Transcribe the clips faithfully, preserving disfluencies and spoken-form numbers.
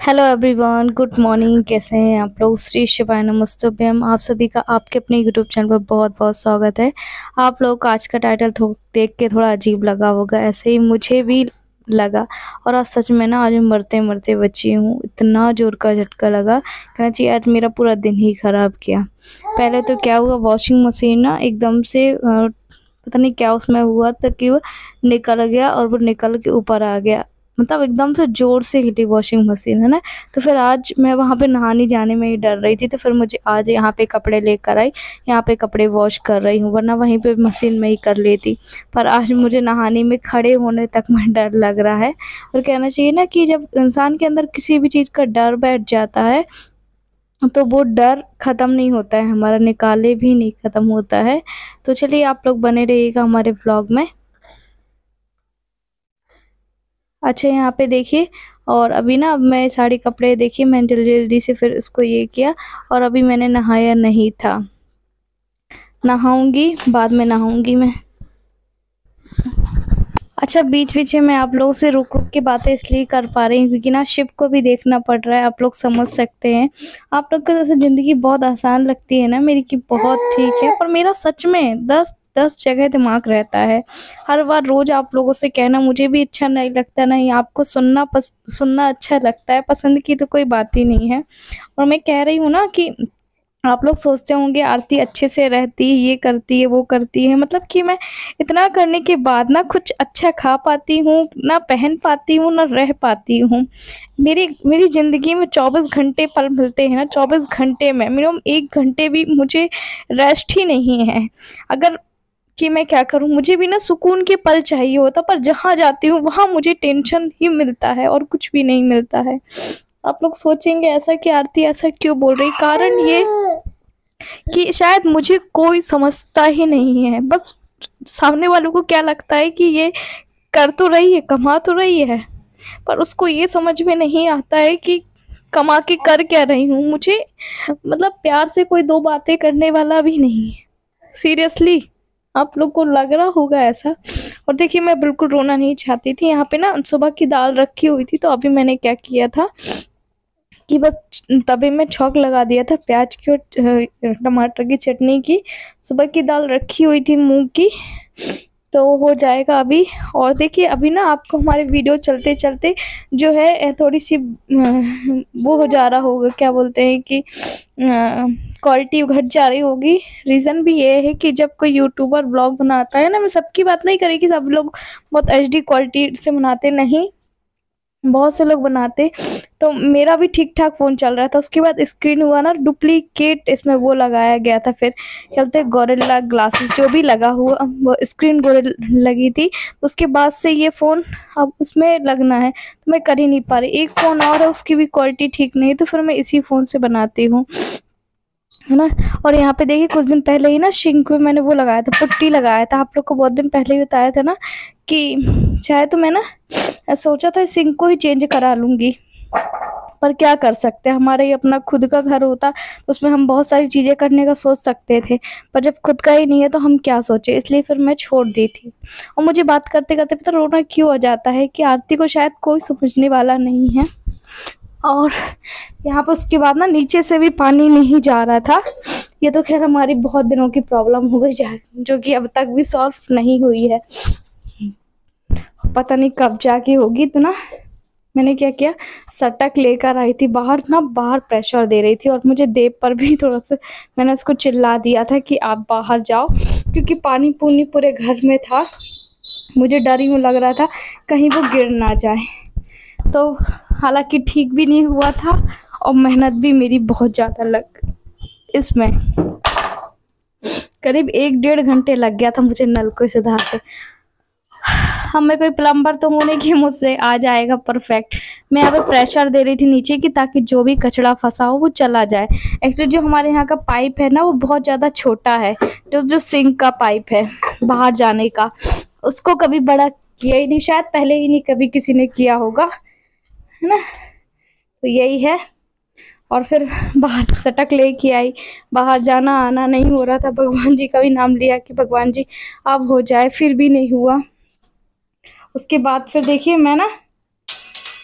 Hello everyone, good morning. कैसे हैं आप लोग? श्री शिवाय नमस्तुभ्यम। आप सभी का आपके अपने यूट्यूब चैनल पर बहुत बहुत स्वागत है। आप लोग को आज का टाइटल थो देख के थोड़ा अजीब लगा होगा, ऐसे ही मुझे भी लगा। और आज सच में ना, आज मैं मरते मरते बची हूँ। इतना जोर का झटका लगा, कहना चाहिए आज मेरा पूरा दिन ही ख़राब किया। पहले तो क्या हुआ, वॉशिंग मशीन ना एकदम से अ, पता नहीं क्या उसमें हुआ था कि वो निकल गया और वो निकल के ऊपर आ गया। मतलब एकदम से ज़ोर से हिली वॉशिंग मशीन, है ना। तो फिर आज मैं वहाँ पे नहाने जाने में ही डर रही थी, तो फिर मुझे आज यहाँ पे कपड़े लेकर आई, यहाँ पे कपड़े वॉश कर रही हूँ, वरना वहीं पे मशीन में ही कर लेती। पर आज मुझे नहाने में खड़े होने तक में डर लग रहा है। और कहना चाहिए ना कि जब इंसान के अंदर किसी भी चीज़ का डर बैठ जाता है तो वो डर ख़त्म नहीं होता है, हमारा निकाले भी नहीं ख़त्म होता है। तो चलिए आप लोग बने रहिएगा हमारे व्लॉग में। अच्छा, यहाँ पे देखिए। और अभी ना, अब मैं साड़ी कपड़े देखिए, मैंने जल्दी जल्दी से फिर इसको ये किया। और अभी मैंने नहाया नहीं था, नहाऊंगी, बाद में नहाऊंगी मैं। अच्छा, बीच बीच में मैं आप लोगों से रुक रुक के बातें इसलिए कर पा रही हूँ क्योंकि ना शिप को भी देखना पड़ रहा है, आप लोग समझ सकते हैं। आप लोग को जैसे ज़िंदगी बहुत आसान लगती है ना मेरी, की बहुत ठीक है, पर मेरा सच में दस दस जगह दिमाग रहता है। हर बार रोज़ आप लोगों से कहना मुझे भी अच्छा नहीं लगता, नहीं आपको सुनना पस सुनना अच्छा लगता है, पसंद की तो कोई बात ही नहीं है। और मैं कह रही हूँ ना कि आप लोग सोचते होंगे आरती अच्छे से रहती है, ये करती है, वो करती है, मतलब कि मैं इतना करने के बाद ना कुछ अच्छा खा पाती हूँ, ना पहन पाती हूँ, ना रह पाती हूँ। मेरी मेरी ज़िंदगी में चौबीस घंटे पल मिलते हैं ना, चौबीस घंटे में मिनिमम एक घंटे भी मुझे रेस्ट ही नहीं है। अगर कि मैं क्या करूँ, मुझे भी ना सुकून के पल चाहिए होता, पर जहाँ जाती हूँ वहाँ मुझे टेंशन ही मिलता है और कुछ भी नहीं मिलता है। आप लोग सोचेंगे ऐसा कि आरती ऐसा क्यों बोल रही, कारण ये कि शायद मुझे कोई समझता ही नहीं है। बस सामने वालों को क्या लगता है कि ये कर तो रही है, कमा तो रही है, पर उसको ये समझ में नहीं आता है कि कमा के कर क्या रही हूँ। मुझे मतलब प्यार से कोई दो बातें करने वाला भी नहीं है, सीरियसली। आप लोग को लग रहा होगा ऐसा। और देखिए, मैं बिल्कुल रोना नहीं चाहती थी। यहाँ पे ना सुबह की दाल रखी हुई थी, तो अभी मैंने क्या किया था कि बस तवे में छौंक लगा दिया था प्याज की और टमाटर की चटनी की। सुबह की दाल रखी हुई थी मूंग की, तो हो जाएगा अभी। और देखिए अभी ना आपको हमारे वीडियो चलते चलते जो है थोड़ी सी वो हो जा रहा होगा, क्या बोलते हैं कि क्वालिटी घट जा रही होगी। रीज़न भी ये है कि जब कोई यूट्यूबर ब्लॉग बनाता है ना, मैं सबकी बात नहीं करेगी, सब लोग बहुत एच डी क्वालिटी से बनाते नहीं, बहुत से लोग बनाते। तो मेरा भी ठीक ठाक फ़ोन चल रहा था, उसके बाद स्क्रीन हुआ ना डुप्लीकेट, इसमें वो लगाया गया था, फिर चलते गोरिल्ला ग्लासेस जो भी लगा हुआ, वो स्क्रीन गोरिल्ला लगी थी। उसके बाद से ये फ़ोन अब उसमें लगना है, तो मैं कर ही नहीं पा रही। एक फ़ोन और है, उसकी भी क्वालिटी ठीक नहीं है, तो फिर मैं इसी फ़ोन से बनाती हूँ, है ना। और यहाँ पे देखिए, कुछ दिन पहले ही ना सिंक में मैंने वो लगाया था, पुट्टी लगाया था। आप लोग को बहुत दिन पहले ही बताया था ना कि चाहे तो मैं ना सोचा था सिंक को ही चेंज करा लूँगी, पर क्या कर सकते हैं, हमारा ही अपना खुद का घर होता तो उसमें हम बहुत सारी चीज़ें करने का सोच सकते थे, पर जब खुद का ही नहीं है तो हम क्या सोचे, इसलिए फिर मैं छोड़ दी थी। और मुझे बात करते करते पता रोना क्यों आ जाता है कि आरती को शायद कोई समझने वाला नहीं है। और यहाँ पर उसके बाद ना नीचे से भी पानी नहीं जा रहा था। ये तो खैर हमारी बहुत दिनों की प्रॉब्लम हो गई, जो कि अब तक भी सॉल्व नहीं हुई है, पता नहीं कब जाके होगी। तो ना मैंने क्या किया, सटक लेकर आई थी बाहर ना, बाहर प्रेशर दे रही थी, और मुझे देव पर भी थोड़ा सा मैंने उसको चिल्ला दिया था कि आप बाहर जाओ, क्योंकि पानी पूनी पूरे घर में था। मुझे डर यूँ लग रहा था कहीं वो गिर ना जाए। तो हालांकि ठीक भी नहीं हुआ था, और मेहनत भी मेरी बहुत ज़्यादा लग इसमें करीब एक डेढ़ घंटे लग गया था मुझे नल को सुधारते। हमें कोई प्लम्बर तो होने की मुझसे आ जाएगा परफेक्ट। मैं यहाँ पे प्रेशर दे रही थी नीचे की, ताकि जो भी कचरा फंसा हो वो चला जाए। एक्चुअली जो हमारे यहाँ का पाइप है ना, वो बहुत ज़्यादा छोटा है, जो जो सिंक का पाइप है बाहर जाने का, उसको कभी बड़ा किया ही नहीं, शायद पहले ही नहीं कभी किसी ने किया होगा, है ना। तो यही है। और फिर बाहर से सटक लेके आई, बाहर जाना आना नहीं हो रहा था। भगवान जी का भी नाम लिया कि भगवान जी अब हो जाए, फिर भी नहीं हुआ। उसके बाद फिर देखिए मैं ना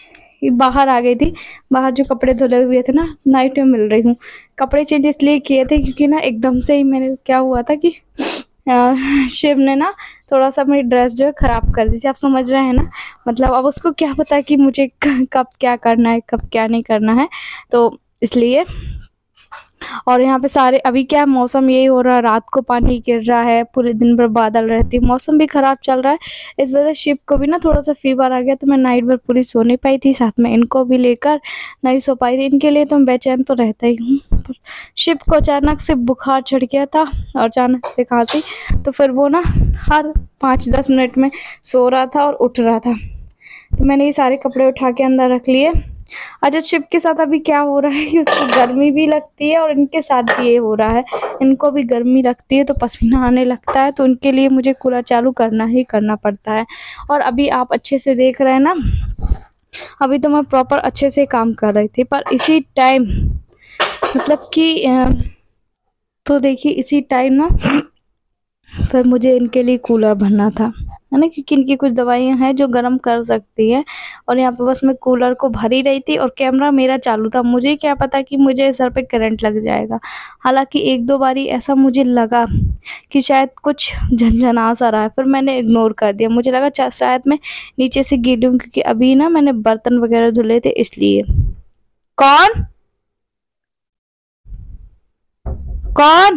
बाहर आ गई थी। बाहर जो कपड़े धुले हुए थे ना, नाइट में मिल रही हूँ। कपड़े चेंज इसलिए किए थे क्योंकि ना एकदम से ही मैंने क्या हुआ था कि अ, शिव ने ना थोड़ा-सा मेरी ड्रेस जो है ख़राब कर दी थी। आप समझ रहे हैं ना? मतलब अब उसको क्या पता कि मुझे क कब क्या करना है, कब क्या नहीं करना है, तो इसलिए। और यहाँ पे सारे अभी क्या मौसम यही हो रहा है, रात को पानी गिर रहा है, पूरे दिन भर बादल रहती है, मौसम भी ख़राब चल रहा है। इस वजह से शिव को भी ना थोड़ा-सा फ़ीवर आ गया, तो मैं नाइट भर पूरी सो नहीं पाई थी, साथ में इनको भी लेकर नहीं सो पाई थी। इनके लिए तो मैं बेचैन तो रहता ही हूँ। पर शिव को अचानक से बुखार चढ़ गया था और अचानक से खाँसी, तो फिर वो ना हर पाँच दस मिनट में सो रहा था और उठ रहा था। तो मैंने ये सारे कपड़े उठा के अंदर रख लिए। अच्छा, शिव के साथ अभी क्या हो रहा है कि उसको गर्मी भी लगती है और इनके साथ भी ये हो रहा है, इनको भी गर्मी लगती है तो पसीना आने लगता है, तो उनके लिए मुझे कूलर चालू करना ही करना पड़ता है। और अभी आप अच्छे से देख रहे हैं ना, अभी तो मैं प्रॉपर अच्छे से काम कर रही थी, पर इसी टाइम मतलब कि अ, तो देखिए इसी टाइम ना फिर मुझे इनके लिए कूलर भरना था, है ना, क्योंकि इनकी कुछ दवाइयाँ हैं जो गर्म कर सकती हैं। और यहाँ पे बस मैं कूलर को भर ही रही थी और कैमरा मेरा चालू था। मुझे क्या पता कि मुझे सर पे करंट लग जाएगा। हालाँकि एक दो बारी ऐसा मुझे लगा कि शायद कुछ झनझना सा रहा है, फिर मैंने इग्नोर कर दिया। मुझे लगा चा शायद मैं नीचे से गिर लूँ, क्योंकि अभी ना मैंने बर्तन वगैरह धुले थे इसलिए। कौन? कौन?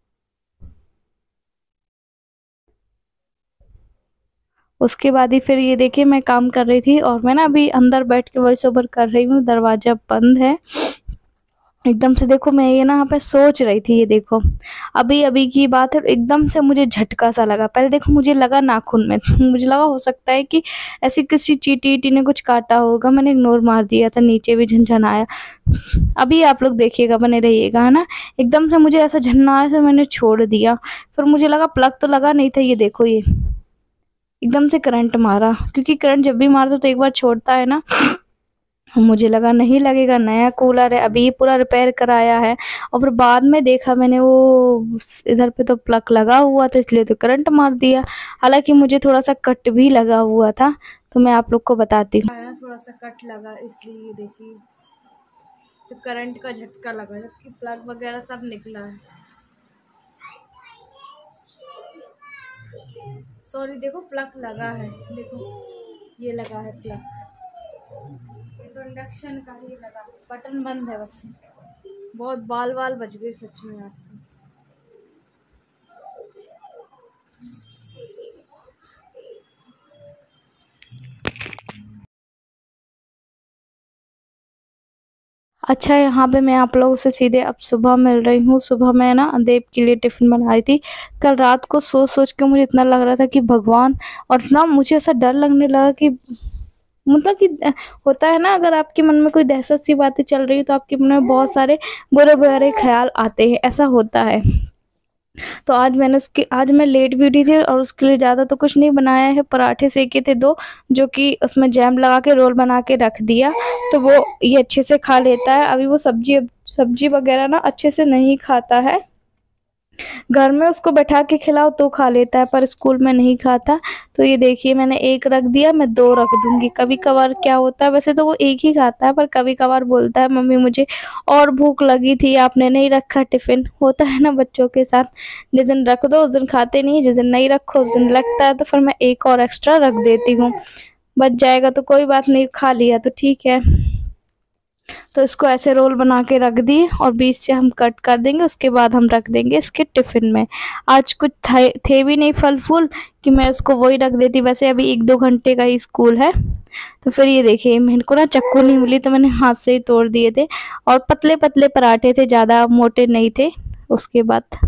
उसके बाद ही फिर ये देखिए मैं काम कर रही थी और मैं ना अभी अंदर बैठ के वॉइस ओवर कर रही हूँ, दरवाज़ा बंद है। एकदम से देखो मैं ये ना यहाँ पे सोच रही थी, ये देखो अभी-अभी की बात है, एकदम से मुझे झटका सा लगा। पहले देखो मुझे लगा नाखून में, मुझे लगा हो सकता है कि ऐसी किसी चींटी-वींटी ने कुछ काटा होगा, मैंने इग्नोर मार दिया था, नीचे भी झनझनाया। अभी आप लोग देखिएगा, बने रहिएगा, है ना। एकदम से मुझे ऐसा झन्नाया फिर मैंने छोड़ दिया, फिर मुझे लगा प्लग तो लगा नहीं था, ये देखो ये एकदम से करंट मारा, क्योंकि करंट जब भी मारता तो एक बार छोड़ता है ना। मुझे लगा नहीं लगेगा, नया कूलर है, अभी ये पूरा रिपेयर कराया है। और फिर बाद में देखा मैंने वो इधर पे तो प्लग लगा हुआ था, इसलिए तो करंट मार दिया। हालांकि मुझे थोड़ा सा कट भी लगा हुआ था, तो मैं आप लोग को बताती हूँ। थोड़ा सा कट लगा इसलिए देखिए, तो करंट का झटका लगा, जबकि प्लग वगैरह सब निकला है। सॉरी, देखो प्लग लगा है, देखो ये लगा है प्लग, ये तो इंडक्शन का ही लगा, बटन बंद है बस। बहुत बाल बाल बच गए सच में आज तो। अच्छा, यहाँ पे मैं आप लोगों से सीधे अब सुबह मिल रही हूँ। सुबह मैं ना देव के लिए टिफ़िन बना रही थी। कल रात को सोच-सोच के मुझे इतना लग रहा था कि भगवान, और ना मुझे ऐसा डर लगने लगा कि मतलब कि अ, होता है ना, अगर आपके मन में कोई दहशत सी बातें चल रही है तो आपके मन में बहुत सारे बुरे-बुरे ख़्याल आते हैं, ऐसा होता है। तो आज मैंने उसके आज मैं लेट भी उठी थी और उसके लिए ज़्यादा तो कुछ नहीं बनाया है, पराठे सेके थे दो, जो कि उसमें जैम लगा के रोल बना के रख दिया, तो वो ये अच्छे से खा लेता है। अभी वो सब्ज़ी सब्ज़ी वग़ैरह ना अच्छे से नहीं खाता है। घर में उसको बैठा के खिलाओ तो खा लेता है, पर स्कूल में नहीं खाता। तो ये देखिए मैंने एक रख दिया, मैं दो रख दूँगी। कभी-कभार क्या होता है, वैसे तो वो एक ही खाता है, पर कभी-कभार बोलता है मम्मी मुझे और भूख लगी थी, आपने नहीं रखा टिफ़िन। होता है ना बच्चों के साथ, जिस दिन रख दो उस दिन खाते नहीं, जिस दिन नहीं रखो उस दिन लगता है, तो फिर मैं एक और एक्स्ट्रा रख देती हूँ। बच जाएगा तो कोई बात नहीं, खा लिया तो ठीक है। तो इसको ऐसे रोल बना के रख दिए और बीच से हम कट कर देंगे, उसके बाद हम रख देंगे इसके टिफ़िन में। आज कुछ थे थे भी नहीं फल-फूल कि मैं उसको वही रख देती, वैसे अभी एक दो घंटे का ही स्कूल है। तो फिर ये देखिए मेरे को ना चाकू नहीं मिली, तो मैंने हाथ से ही तोड़ दिए थे, और पतले-पतले पराठे थे, ज़्यादा मोटे नहीं थे। उसके बाद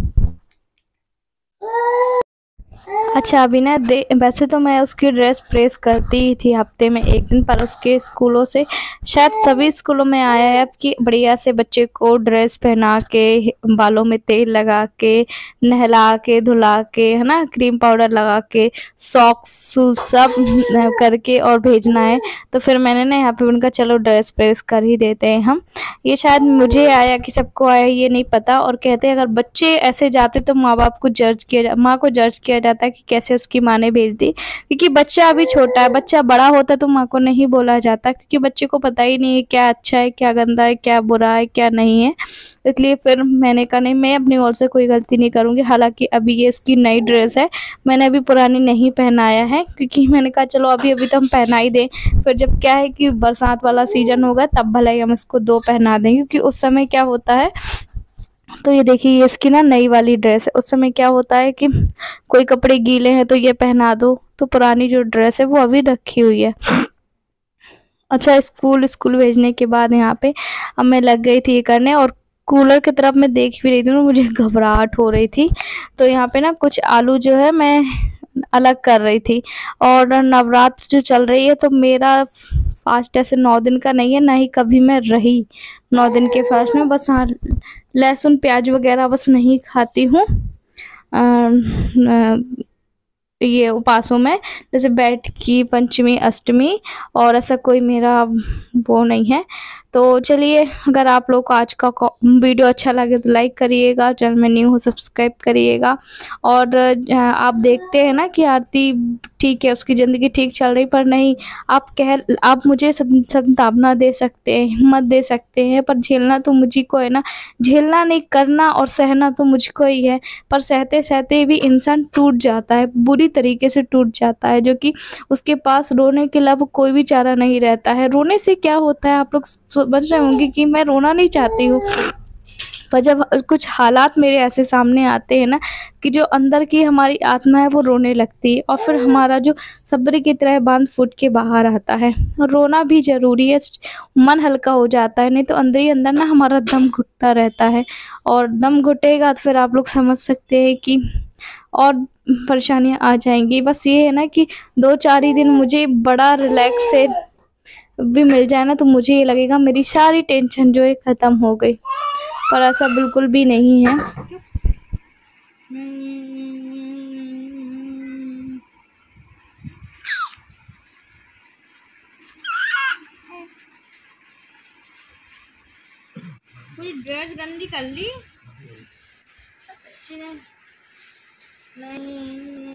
अच्छा, अभी ना दे वैसे तो मैं उसकी ड्रेस प्रेस करती ही थी हफ्ते में एक दिन, पर उसके स्कूलों से शायद सभी स्कूलों में आया है अब कि बढ़िया से बच्चे को ड्रेस पहना के, बालों में तेल लगा के, नहला के, धुला के, है ना, क्रीम पाउडर लगा के, सॉक्स शूज़ सब करके और भेजना है। तो फिर मैंने ना यहाँ पे उनका चलो ड्रेस प्रेस कर ही देते हैं हम। ये शायद मुझे आया कि सबको आया ये नहीं पता, और कहते हैं अगर बच्चे ऐसे जाते तो माँ बाप को जज किया जा माँ को जज किया जाता था कि कैसे उसकी माँ ने भेज दी, क्योंकि बच्चा अभी छोटा है। बच्चा बड़ा होता तो माँ को नहीं बोला जाता, क्योंकि बच्चे को पता ही नहीं है क्या अच्छा है, क्या गंदा है, क्या बुरा है, क्या नहीं है। इसलिए फिर मैंने कहा नहीं, मैं अपनी ओर से कोई गलती नहीं करूँगी। हालाँकि अभी ये इसकी नई ड्रेस है, मैंने अभी पुरानी नहीं पहनाया है, क्योंकि मैंने कहा चलो अभी अभी तो हम पहना ही दें, फिर जब क्या है कि बरसात वाला सीज़न होगा तब भले ही हम इसको दो पहना दें, क्योंकि उस समय क्या होता है। तो ये देखिए, ये इसकी ना नई वाली ड्रेस है। उस समय क्या होता है कि कोई कपड़े गीले हैं तो ये पहना दो, तो पुरानी जो ड्रेस है वो अभी रखी हुई है। अच्छा, स्कूल स्कूल भेजने के बाद यहाँ पे अब मैं लग गई थी ये करने, और कूलर की तरफ मैं देख भी रही थी ना, मुझे घबराहट हो रही थी। तो यहाँ पे ना कुछ आलू जो है मैं अलग कर रही थी। और नवरात्र जो चल रही है तो मेरा फास्ट ऐसे नौ दिन का नहीं है, ना ही कभी मैं रही नौ दिन के फास्ट में। बस हाँ, लहसुन प्याज वगैरह बस नहीं खाती हूँ ये उपासों में, जैसे बैठ की पंचमी अष्टमी, और ऐसा कोई मेरा वो नहीं है। तो चलिए, अगर आप लोग को आज का वीडियो अच्छा लगे तो लाइक करिएगा, चैनल में न्यू हो सब्सक्राइब करिएगा। और आप देखते हैं ना कि आरती ठीक है, उसकी ज़िंदगी ठीक चल रही, पर नहीं, आप कह आप मुझे सांत्वना दे सकते हैं, हिम्मत दे सकते हैं, पर झेलना तो मुझी को है ना। झेलना नहीं, करना और सहना तो मुझको ही है, पर सहते सहते भी इंसान टूट जाता है, बुरी तरीके से टूट जाता है, जो कि उसके पास रोने के अलावा कोई भी चारा नहीं रहता है। रोने से क्या होता है, आप लोग समझ रहे होंगे कि मैं रोना नहीं चाहती हूँ, पर जब कुछ हालात मेरे ऐसे सामने आते हैं ना कि जो अंदर की हमारी आत्मा है वो रोने लगती है, और फिर हमारा जो सब्र की तरह बांध फूट के बाहर आता है। रोना भी ज़रूरी है, मन हल्का हो जाता है, नहीं तो अंदर ही अंदर ना हमारा दम घुटता रहता है, और दम घुटेगा तो फिर आप लोग समझ सकते हैं कि और परेशानियाँ आ जाएंगी। बस ये है ना कि दो चार ही दिन मुझे बड़ा रिलैक्स से भी मिल जाए ना, तो मुझे ये लगेगा मेरी सारी टेंशन जो है ख़त्म हो गई, पर ऐसा बिल्कुल भी नहीं है। पूरी ड्रेस गंदी कर ली। नहीं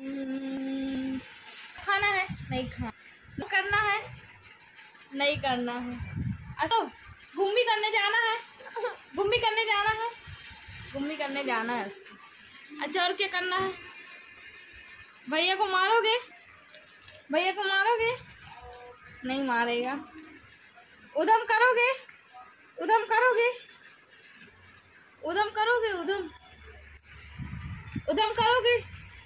खाना है, नहीं खाना करना है, नहीं करना है। अच्छा, घूमी करने जाना है, घूमी करने जाना है, घूमी करने जाना है उसको। अच्छा, और क्या करना है? भैया को मारोगे? भैया को मारोगे? नहीं मारेगा। उधम करोगे? उधम करोगे? उधम करोगे? उधम उधम करोगे?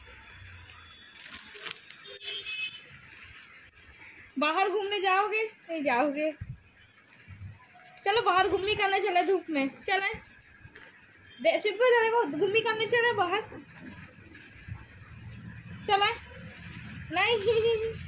बाहर घूमने जाओगे? नहीं जाओगे। चलो बाहर घूमी करने चले, धूप में चले, शिव को घूमी करने चले बाहर, चले नहीं